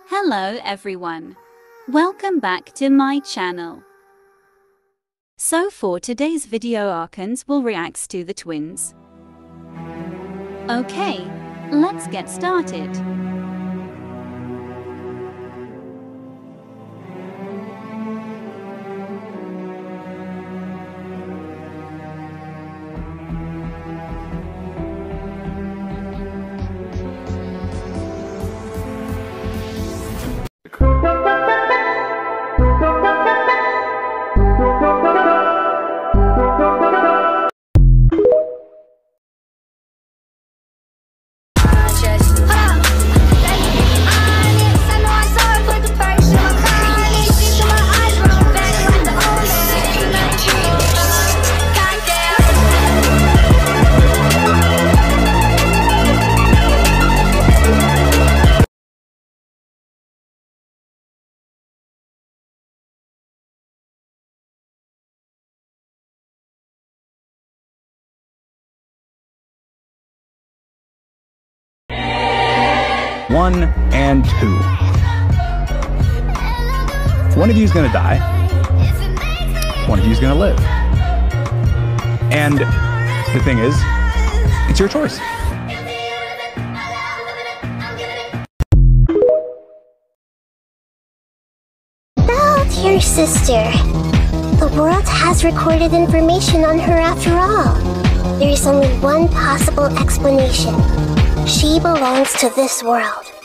Hello everyone. Welcome back to my channel. So for today's video, Archons will react to the twins. Okay, let's get started. One and two. One of you is going to die. One of you is going to live. And the thing is, it's your choice. About your sister. The world has recorded information on her after all. There is only one possible explanation. She belongs to this world.